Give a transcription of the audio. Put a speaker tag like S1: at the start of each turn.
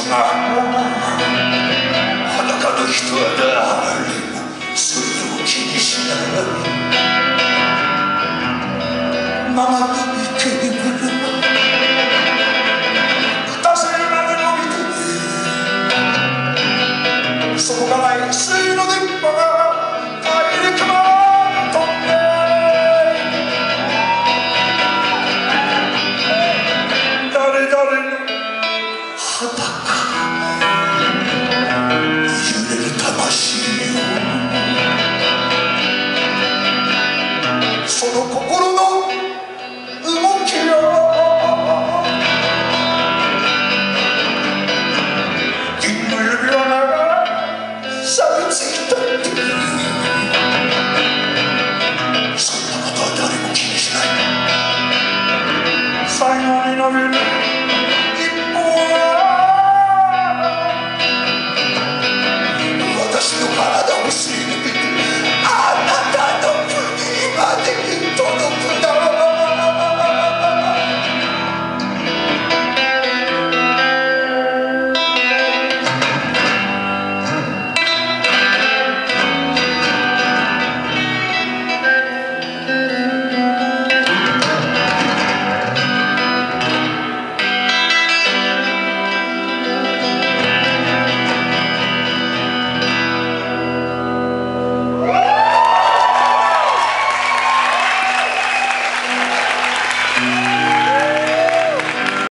S1: 裸の人は誰もそれを気にしないままにテーブルは出せるまで伸びてそこがない水の電波が大陸まで飛んで誰々の裸揺れる魂よその心の動きよ銀の指輪が錆びついたってそんなことは誰も気にしない最後に伸びる